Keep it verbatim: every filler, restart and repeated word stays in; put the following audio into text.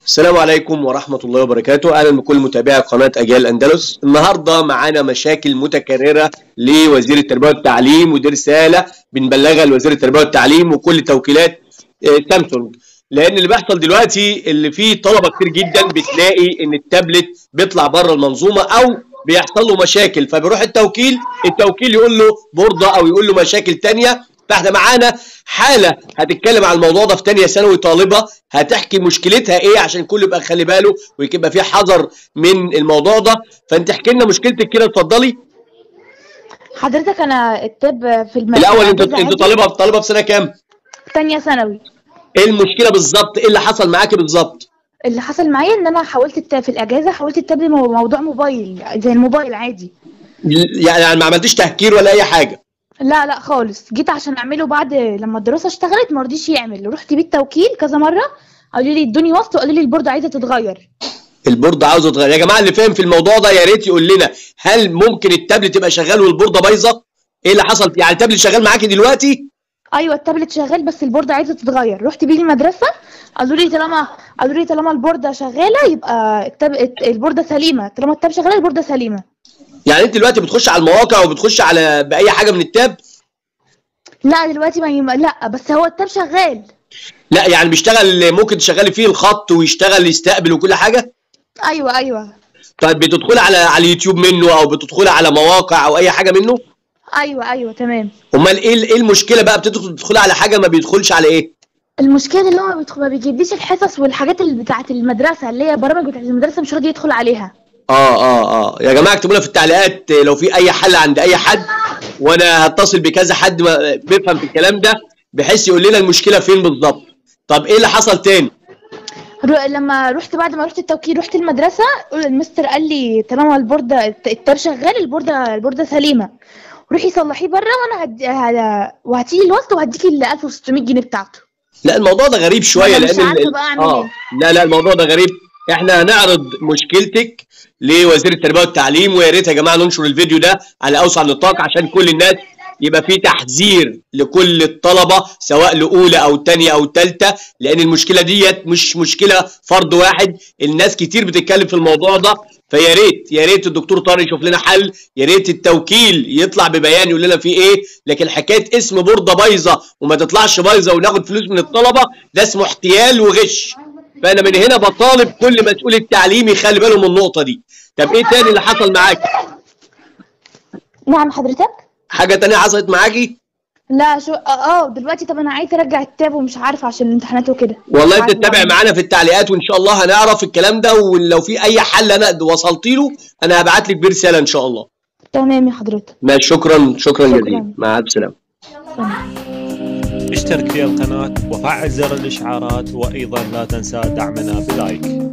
السلام عليكم ورحمة الله وبركاته. أهلا بكل متابعي قناة أجيال أندلس. النهاردة معانا مشاكل متكررة لوزير التربية والتعليم، ودي رسالة بنبلغها لوزير التربية والتعليم وكل توكيلات سامسونج، لأن اللي بيحصل دلوقتي اللي فيه طلبة كتير جدا بتلاقي إن التابلت بيطلع بره المنظومة أو بيحصل له مشاكل، فبيروح التوكيل التوكيل يقول له بوردة أو يقول له مشاكل تانية. فاحنا معانا حاله هتتكلم عن الموضوع ده في ثانيه ثانوي، طالبه هتحكي مشكلتها ايه عشان كله يبقى خلي باله ويبقى في حذر من الموضوع ده. فانت احكي لنا مشكلتك كده، اتفضلي. حضرتك انا التاب في المدرسه الاول انت انت طالبه طالبه في سنه كام؟ ثانيه ثانوي. ايه المشكله بالظبط؟ ايه اللي حصل معاكي بالظبط؟ اللي حصل معايا ان انا حاولت التاب في الاجازه، حاولت التاب موضوع موبايل زي الموبايل عادي، يعني ما عملتيش تهكير ولا اي حاجه؟ لا لا خالص. جيت عشان اعمله بعد لما الدراسه اشتغلت ما رضيش يعمل، رحت بيه التوكيل كذا مره، قالوا لي ادوني وصل وقالوا لي البورده عايزه تتغير. البورده عاوزه تتغير؟ يا جماعه اللي فاهم في الموضوع ده يا ريت يقول لنا، هل ممكن التابلت يبقى شغال والبورده بايظه؟ ايه اللي حصل؟ يعني التابلت شغال معاكي دلوقتي؟ ايوه التابلت شغال بس البورده عايزه تتغير. رحت بيه المدرسه قالوا لي طالما قالوا لي طالما البورده شغاله يبقى التاب البورده سليمه، طالما التاب شغاله البورده سليمه. يعني انت دلوقتي بتخش على المواقع وبتخش على باي حاجه من التاب؟ لا دلوقتي ما يم... لا بس هو التاب شغال. لا يعني بيشتغل، ممكن تشغلي فيه الخط ويشتغل يستقبل وكل حاجه؟ ايوه ايوه. طيب بتدخلي على على اليوتيوب منه او بتدخلي على مواقع او اي حاجه منه؟ ايوه ايوه تمام. امال ايه ايه المشكله بقى؟ بتدخل تدخلي على حاجه ما بيدخلش على ايه؟ المشكله اللي هو ما, بيدخل... ما بيجيبليش الحصص والحاجات اللي بتاعه المدرسه اللي هي برامج بتاعه المدرسه، مش راضي يدخل عليها. اه اه اه يا جماعه اكتبوا لنا في التعليقات لو في اي حل عند اي حد، وانا هتصل بكذا حد بيفهم في الكلام ده بحيث يقول لنا المشكله فين بالظبط. طب ايه اللي حصل تاني؟ لما رحت بعد ما رحت التوكيل رحت المدرسه، المستر قال لي طالما البورده التاب شغال البورده البورده سليمه، روحي صلحيه بره وانا هد... هد... وهاتي لي الوصل وهديكي ال ألف وستمية جنيه بتاعته. لا الموضوع ده غريب شويه، لان ال... بقى اعمل اه ايه؟ لا لا الموضوع ده غريب. احنا هنعرض مشكلتك لوزير التربيه والتعليم، ويا ريت يا جماعه ننشر الفيديو ده على اوسع نطاق عشان كل الناس يبقى في تحذير لكل الطلبه سواء لاولى او ثانيه او ثالثه، لان المشكله ديت مش مشكله فرد واحد، الناس كتير بتتكلم في الموضوع ده. فيا ريت يا ريت الدكتور طارق يشوف لنا حل، يا ريت التوكيل يطلع ببيان يقول لنا فيه ايه. لكن حكايه اسم بورده بايظه وما تطلعش بايظه وناخد فلوس من الطلبه ده اسمه احتيال وغش. فانا من هنا بطالب كل مسؤول التعليم يخلي باله من النقطه دي. طب ايه تاني اللي حصل معاكي؟ نعم حضرتك؟ حاجه تانيه حصلت معاكي؟ لا شو اه دلوقتي. طب انا عايزه ارجع التاب ومش عارفه عشان الامتحانات وكده. والله انت تتابع معانا في التعليقات وان شاء الله هنعرف الكلام ده، ولو في اي حل انا وصلت له انا هبعت لك برساله ان شاء الله. تمام يا حضرتك. ماشي، شكرا شكرا جزيلا، مع الف سلامه. اشترك في القناه وفعل زر الاشعارات، وايضا لا تنسى دعمنا بلايك.